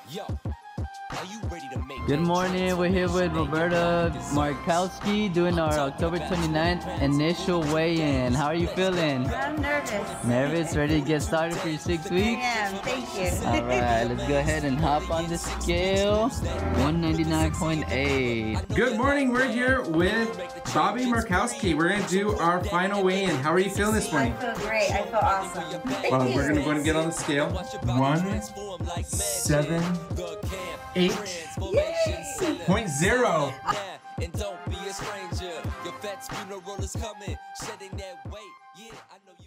Good morning, we're here with Roberta Markowskia doing our October 29th initial weigh-in. How are you feeling? I'm nervous. Nervous? Ready to get started for your 6 weeks? I am, thank you. Alright, let's go ahead and hop on the scale. 199.8. Good morning, we're here with Bobby Markowskia. We're going to do our final weigh-in. How are you feeling this morning? I feel great, I feel awesome. Thank you. We're going to go and get on the scale. 178.0. And don't be a stranger. Your vet's funeral is coming. Shedding that weight. Yeah, I know you.